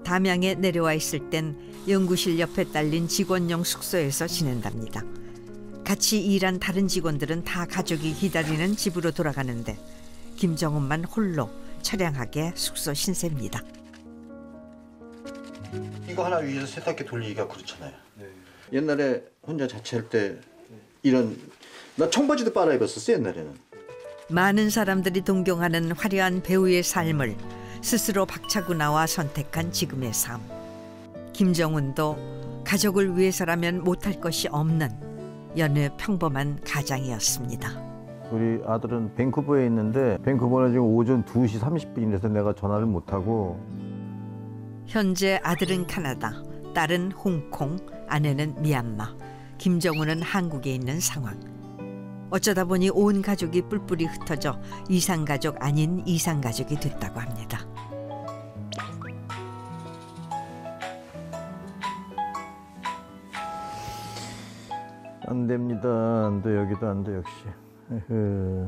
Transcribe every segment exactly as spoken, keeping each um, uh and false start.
담양에 내려와 있을 땐 연구실 옆에 딸린 직원용 숙소에서 지낸답니다. 같이 일한 다른 직원들은 다 가족이 기다리는 집으로 돌아가는데 김정은만 홀로 처량하게 숙소 신세입니다. 이거 하나 위해서 세탁기 돌리기가 그렇잖아요. 네. 옛날에 혼자 자취할 때 이런 나 청바지도 빨아 입었었어 옛날에는. 많은 사람들이 동경하는 화려한 배우의 삶을 스스로 박차고 나와 선택한 지금의 삶. 김정은도 가족을 위해서라면 못할 것이 없는 여느 평범한 가장이었습니다. 우리 아들은 밴쿠버에 있는데 밴쿠버는 지금 오전 두 시 삼십 분이라서 내가 전화를 못하고. 현재 아들은 캐나다, 딸은 홍콩, 아내는 미얀마, 김정은은 한국에 있는 상황. 어쩌다 보니 온 가족이 뿔뿔이 흩어져 이상가족 아닌 이상가족이 됐다고 합니다. 안 됩니다. 안 돼. 여기도 안 돼. 역시. 에흐.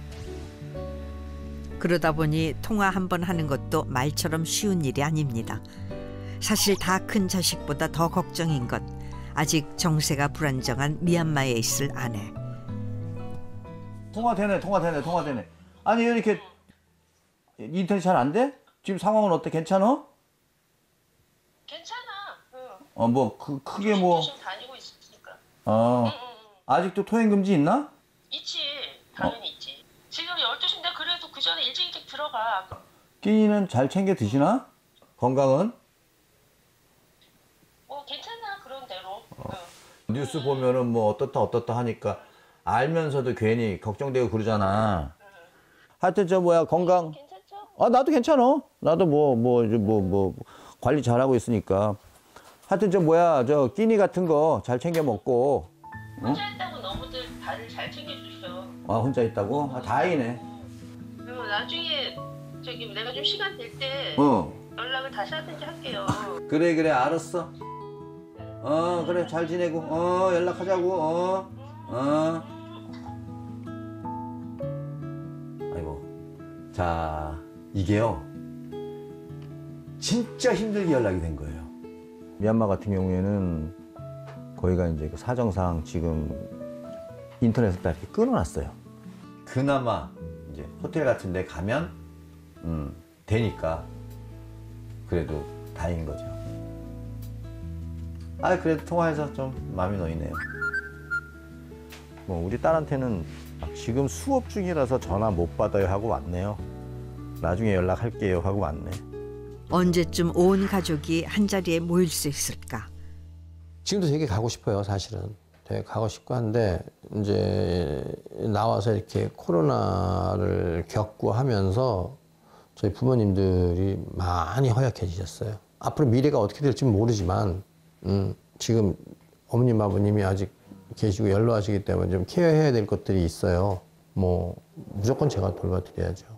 그러다 보니 통화 한 번 하는 것도 말처럼 쉬운 일이 아닙니다. 사실 다 큰 자식보다 더 걱정인 것. 아직 정세가 불안정한 미얀마에 있을 아내. 통화되네. 통화되네. 통화되네. 아니 이렇게 인터넷 잘 안 돼? 지금 상황은 어때? 괜찮아? 괜찮아. 응. 어 뭐 그 크게 뭐. 지금 다니고 있으니까. 어. 응, 응, 응. 아직도 통행 금지 있나? 있지. 당연히 어. 있지. 지금 열두 시인데 그래도 그 전에 일찍 일찍 들어가. 끼니는 잘 챙겨 드시나? 건강은? 뭐 괜찮아. 그런 대로. 어. 응. 뉴스 보면은 뭐 어떻다 어떻다 하니까 알면서도 괜히 걱정되고 그러잖아. 응. 하여튼 저 뭐야 건강. 괜찮죠? 아 나도 괜찮아. 나도 뭐 뭐 뭐 뭐 관리 잘하고 있으니까. 하여튼 저 뭐야 저 끼니 같은 거 잘 챙겨 먹고. 혼자 응? 있다고 너무들 다들 잘 챙겨주셔. 아 혼자 있다고? 아 다행이네. 그리고 나중에 저기 내가 좀 시간 될 때 어. 연락을 다시 하든지 할게요. 그래 그래 알았어. 어 그래 잘 지내고 어 연락하자고 어 어. 아이고 자 이게요 진짜 힘들게 연락이 된 거예요. 미얀마 같은 경우에는 거기가 이제 그 사정상 지금 인터넷을 다 이렇게 끊어놨어요. 그나마 이제 호텔 같은 데 가면 음, 되니까 그래도 다행인 거죠. 아 그래도 통화해서 좀 마음이 놓이네요. 뭐 우리 딸한테는 지금 수업 중이라서 전화 못 받아요 하고 왔네요. 나중에 연락할게요 하고 왔네. 언제쯤 온 가족이 한자리에 모일 수 있을까? 지금도 되게 가고 싶어요, 사실은. 되게 가고 싶고 한데 이제 나와서 이렇게 코로나를 겪고 하면서 저희 부모님들이 많이 허약해지셨어요. 앞으로 미래가 어떻게 될지 모르지만 음, 지금 어머님, 아버님이 아직 계시고 연로하시기 때문에 좀 케어해야 될 것들이 있어요. 뭐 무조건 제가 돌봐드려야죠.